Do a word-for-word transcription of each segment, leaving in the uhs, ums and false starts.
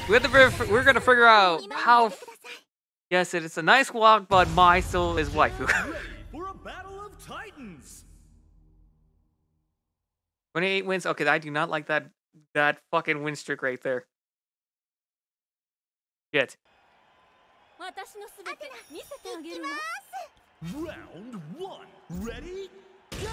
We have to. We're gonna figure out how. Yes, it is a nice walk, but my soul is waifu. For a battle of titans. twenty-eight wins. Okay, I do not like that. That fucking win streak right there. Yet. Round one. Ready? Go!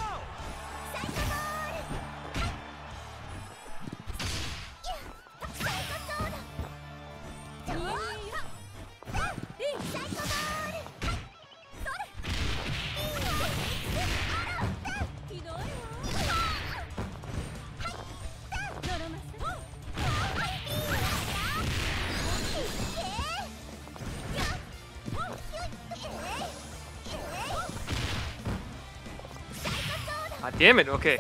Ah, damn it, okay.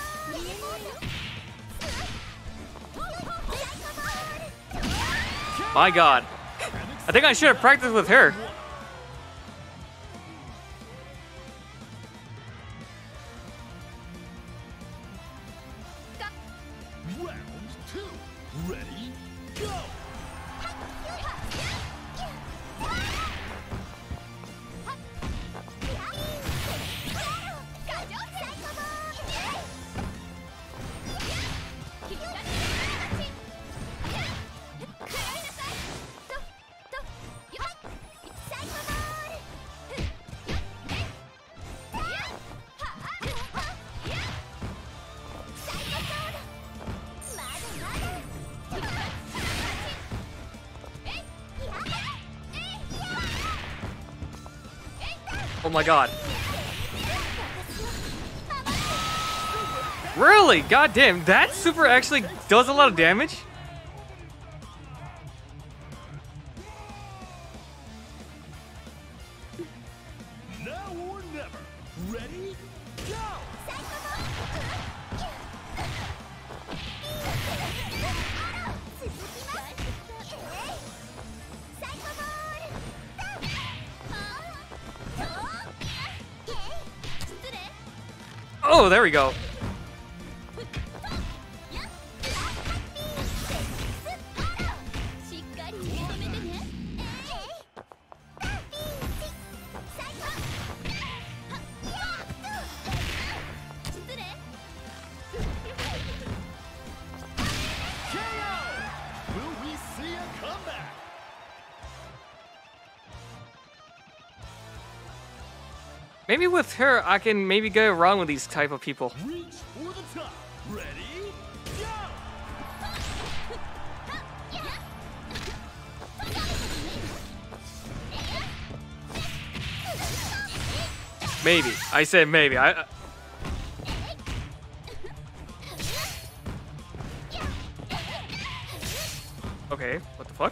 My god. I think I should have practiced with her. Round two. Ready? Go! Oh my god. Really? God damn, that super actually does a lot of damage? Now or never. Ready? Go! Oh, there we go. Maybe with her, I can maybe go around with these type of people. Reach for the top. Ready? Go! Maybe. I said maybe. I. I... Okay. What the fuck?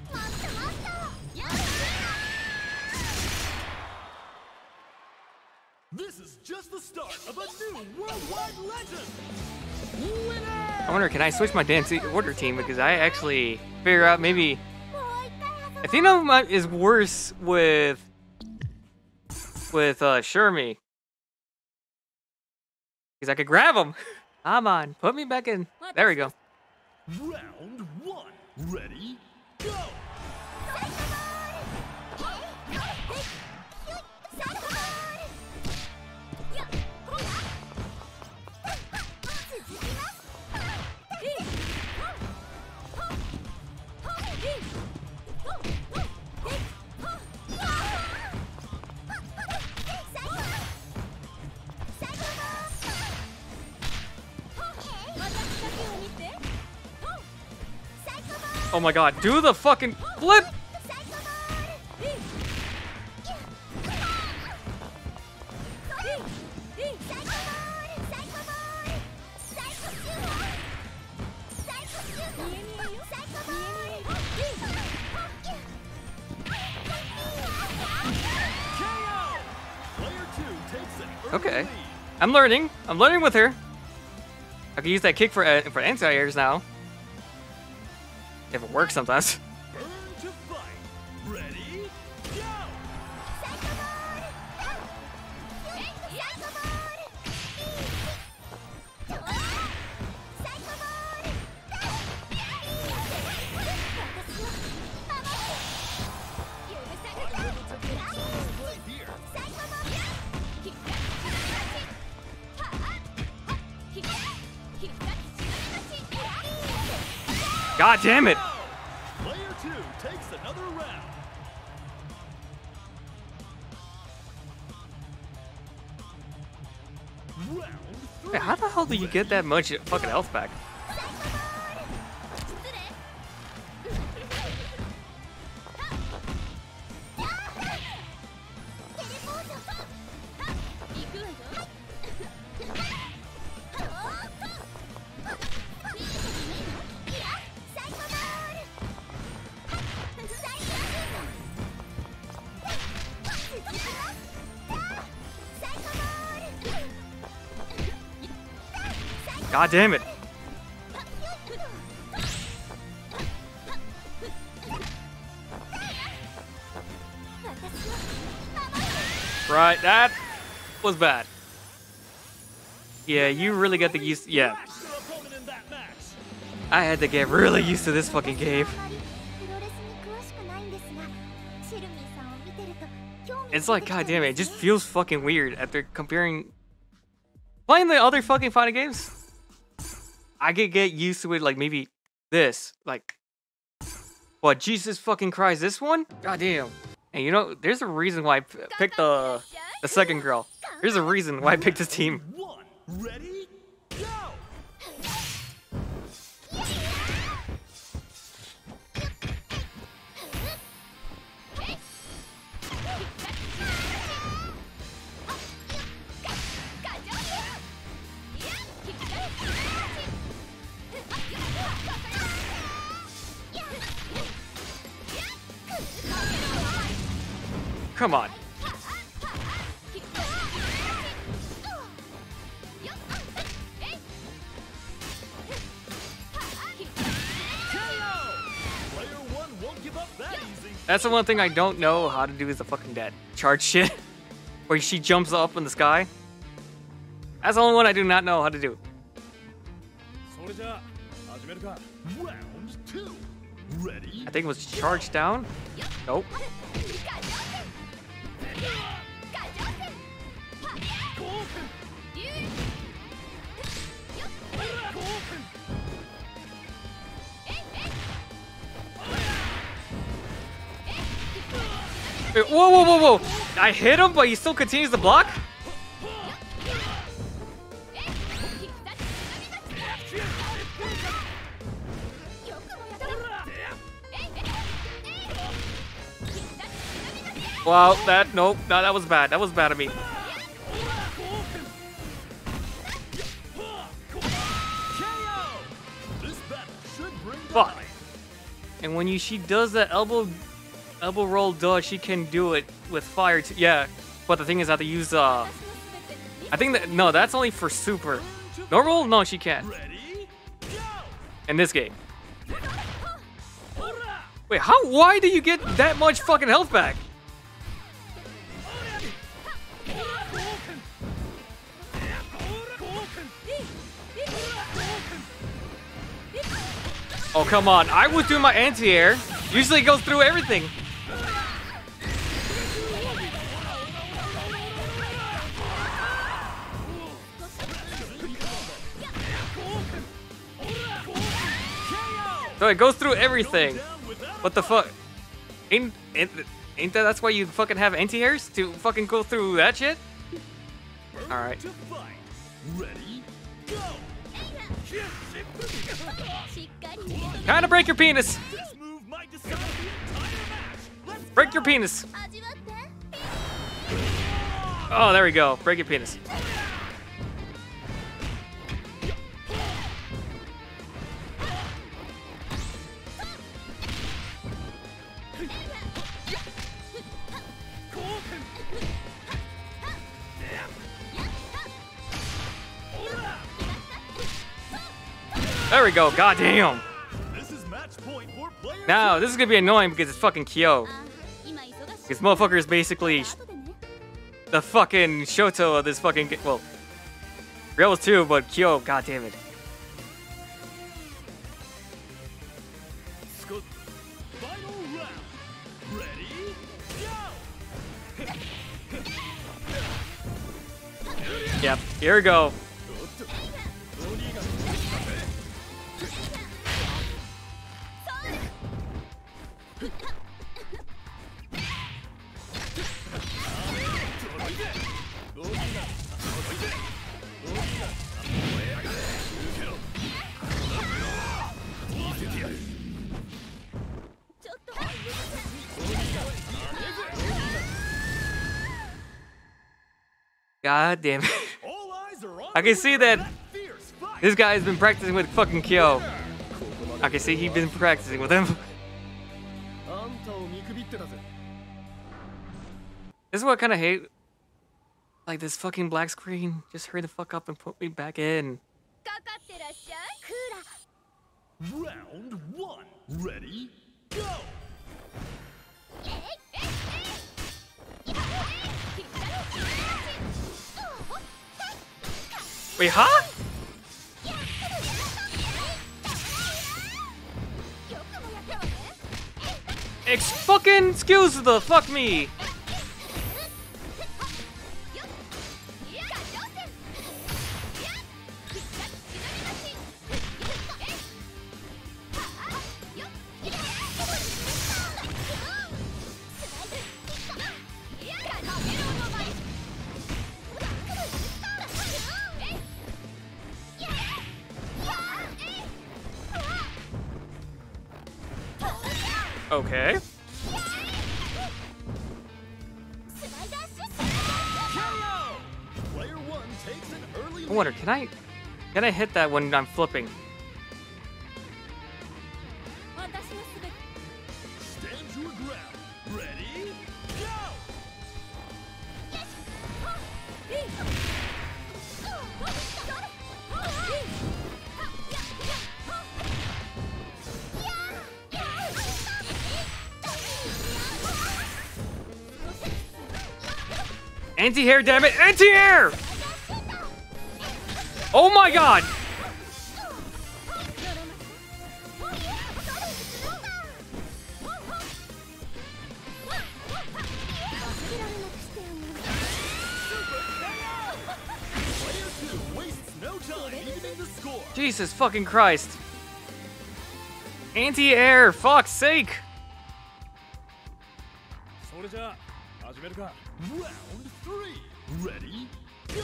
This is just the start of a new worldwide legend. Winner! I wonder, can I switch my dance order team because I actually figure out maybe. I think that is worse with with uh, Shermie because I could grab him. Come on, put me back in. There we go. Round one. Ready? Go! Oh my god, do the fucking flip! Okay, I'm learning. I'm learning with her. I can use that kick for uh, for anti-airs now. If it works sometimes. Burn to fight. Ready? Go! God damn it. Player two takes another round. Round three. Hey, how the hell do you get that much fucking health back? God damn it. Right, that was bad. Yeah, you really got the use. Yeah. I had to get really used to this fucking game. It's like, god damn it, it just feels fucking weird after comparing playing the other fucking fighting games. I could get used to it, like maybe this, like, what, Jesus fucking Christ, this one? God damn. And you know, there's a reason why I p picked the the second girl. There's a reason why I picked this team. One, ready, go! Come on. That's the one thing I don't know how to do is the fucking dead charge shit. Where she jumps up in the sky. That's the only one I do not know how to do. Round two. Ready? I think it was charge down. Nope. Whoa, whoa, whoa, whoa! I hit him, but he still continues to block? Wow, that, nope, no, that was bad. That was bad of me. Fuck. And when you she does that elbow elbow roll dodge, she can do it with fire too. Yeah, but the thing is I have to use uh I think that no, that's only for super. Normal? No, she can't. In this game. Wait, how why do you get that much fucking health back? Oh, come on. I was doing my anti-air. Usually it goes through everything. So it goes through everything. What the fuck? Ain't, ain't, ain't that that's why you fucking have anti-airs? To fucking go through that shit? Alright. Kinda break your penis. Break your penis. Oh, there we go. Break your penis. There we go. God damn. Now, this is gonna be annoying because it's fucking Kyo. This motherfucker is basically the fucking Shoto of this fucking game. Well, Rails too, but Kyo, god damn it. Yep, here we go. God damn it. All eyes are on I can see that fierce fight. this guy's been practicing with fucking Kyo. I can see he's been practicing with him. This is what I kind of hate. Like this fucking black screen. Just hurry the fuck up and put me back in. Round one. Ready? Go! Wait, huh? Ex fucking excuse the fuck me. Okay. Player one takes an early I wonder, can I can I hit that when I'm flipping? Stand your ground. Ready? Go! Anti-air, damn it! Anti-air! Oh my god! Jesus fucking Christ. Anti-air, fuck's sake! Round three. Ready? Go!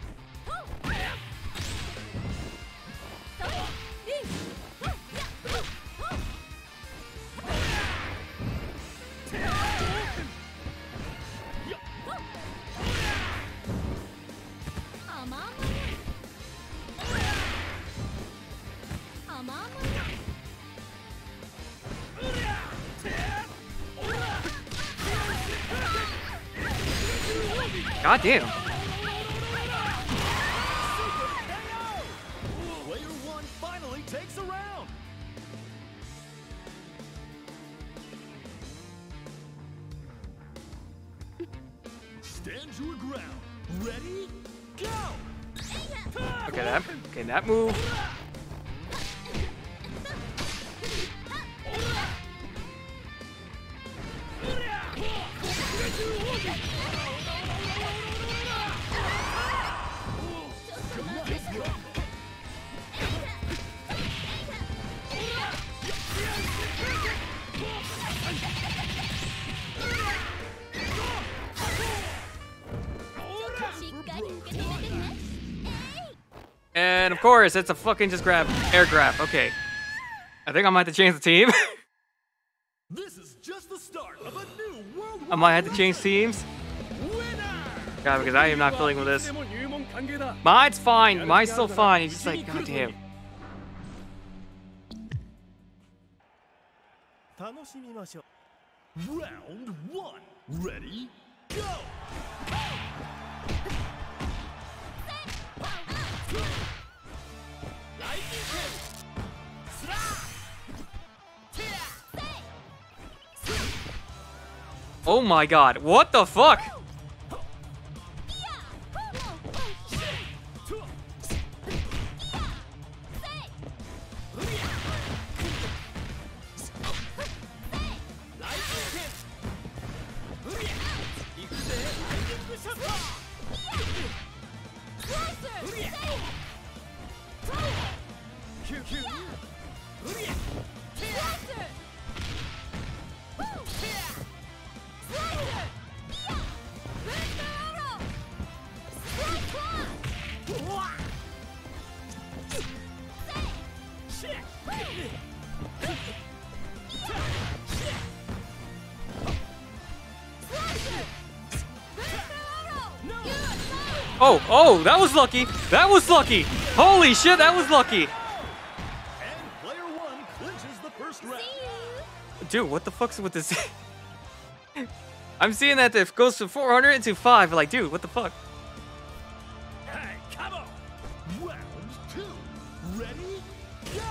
God damn. Player one finally takes a round. Stand your ground. Ready? Go! Okay, that okay, that move. And of course, it's a fucking just grab, air grab. Okay. I think I might have to change the team. This is just the start of a new worldwide I might have to change teams. winner. God, because I am not feeling with this. Mine's fine. Mine's still fine. He's just like, god damn. Round one. Ready? Go! Oh my god, what the fuck? Oh, oh, that was lucky. That was lucky. Holy shit, that was lucky. And player one clinches the first round. Dude, what the fuck's with this? I'm seeing that it goes from four hundred into five. Like, dude, what the fuck? Hey, come on. Round two. Ready? Go.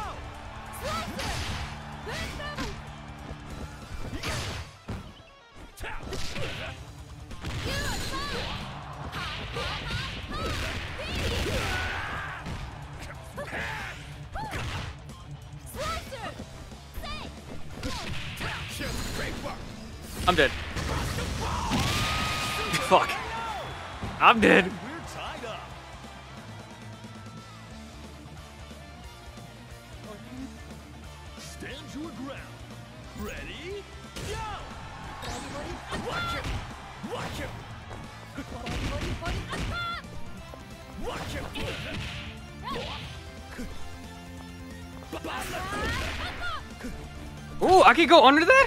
I'm dead. Fuck. I'm dead. We're tied up. Stand your ground. Ready? Go! Watch it! Watch it! Watch it! Ooh, I can go under that?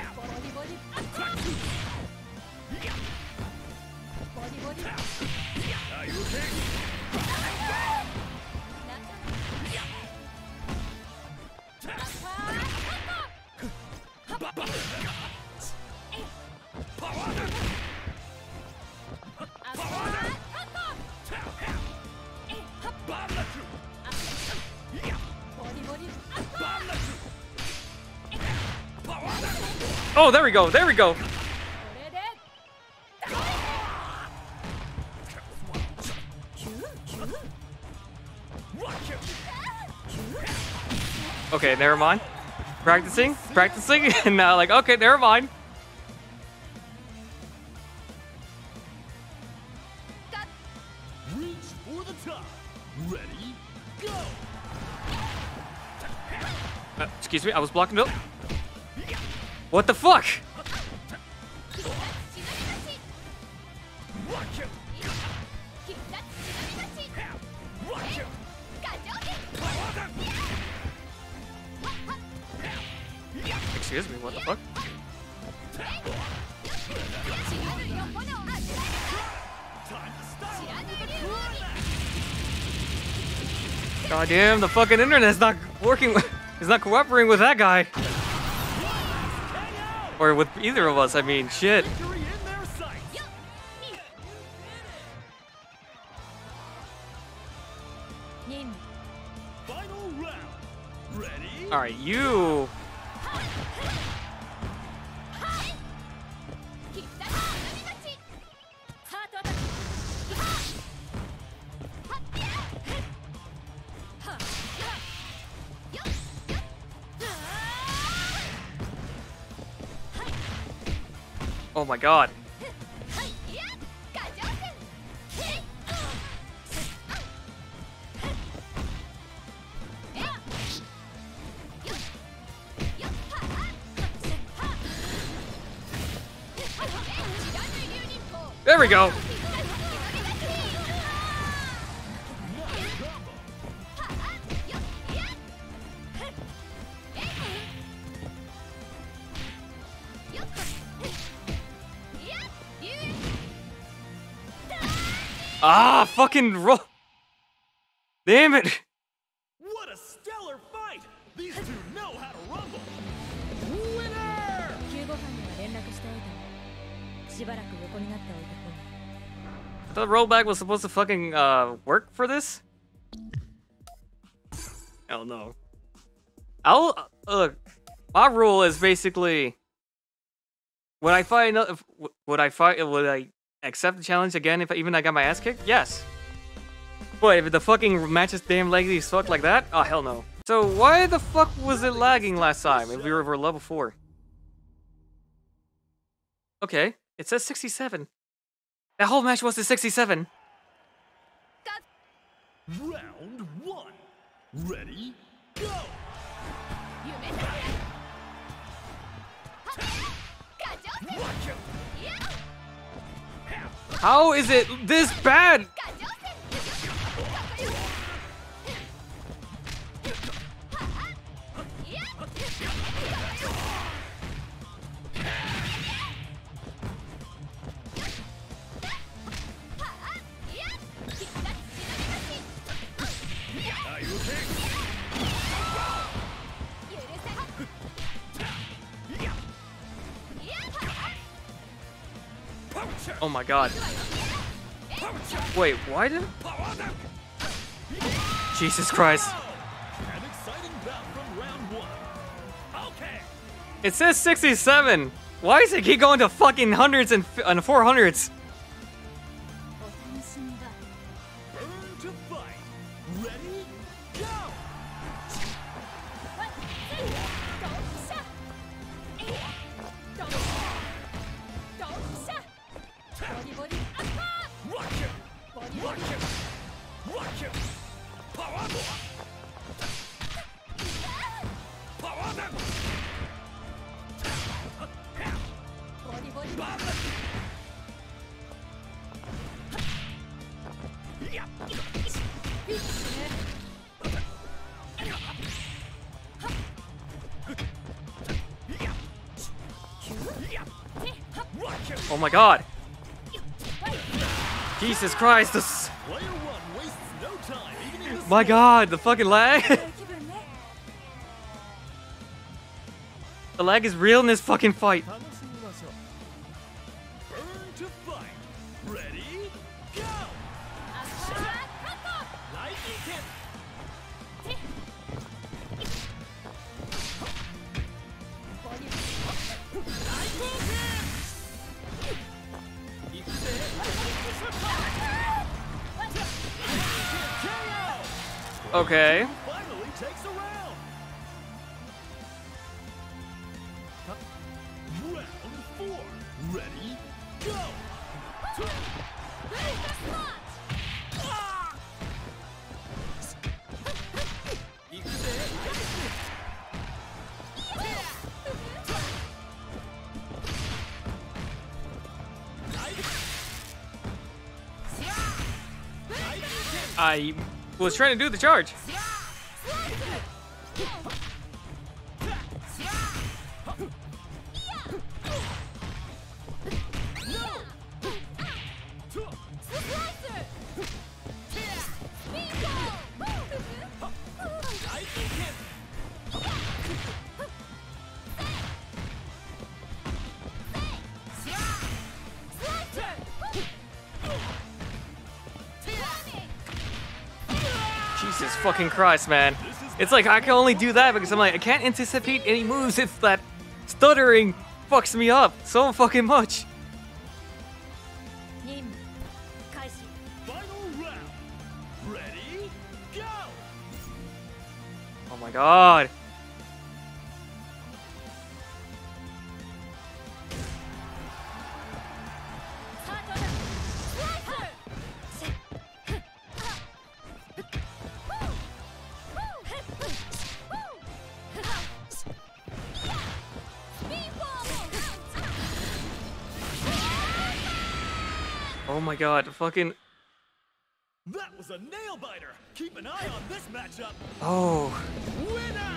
Are you okay? Oh, there we go. There we go. Okay, never mind. Practicing, practicing, and now like, okay, never mind. Reach for the top. Ready? Go! Uh, excuse me, I was blocking it. What the fuck? Watch it! Watch it! Excuse me, what the fuck? God damn, the fucking internet's not working. It's not cooperating with that guy. Or with either of us, I mean, shit. Victory in their sights. Final round. Ready? Alright, you. Oh my god. There we go. Ah, fucking roll. Damn it. What a stellar fight! These two know how to rumble. Winner! I thought rollback was supposed to fucking uh, work for this? Hell no. I'll uh, look. My rule is basically, would I fight? Another, would I fight? Would I accept the challenge again if I, even I got my ass kicked? Yes. But if the fucking match is damn laggy as fuck like that, oh hell no. So why the fuck was it lagging last time if we were over level four? Okay, it says sixty-seven. That whole match was to sixty-seven. Round one. Ready? Go! Watch it! How is it this bad? Oh my god. Wait, why did... Jesus Christ. An exciting bout from round one. Okay. It says sixty-seven. Why does it keep going to fucking hundreds and, f- and four hundreds? Burn to fight. Ready? Go! Rock him! Rock him! Rock him! Power! Power them! Oh my god. Jesus Christ. This... Player one wastes no time, even in the My god, the fucking lag. The lag is real in this fucking fight. Burn to fight. Ready? Go! Lightning kick. Okay. Finally takes a round. Round four. Ready? Go! Ah! I was trying to do the charge. Jesus fucking Christ, man. It's like I can only do that because I'm like, I can't anticipate any moves if that stuttering fucks me up so fucking much. Final round. Ready? Go! Oh my god. Oh my god, fucking... That was a nail biter. Keep an eye on this matchup. Oh. Winner!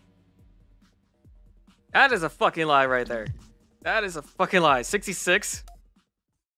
That is a fucking lie right there. That is a fucking lie. sixty-six?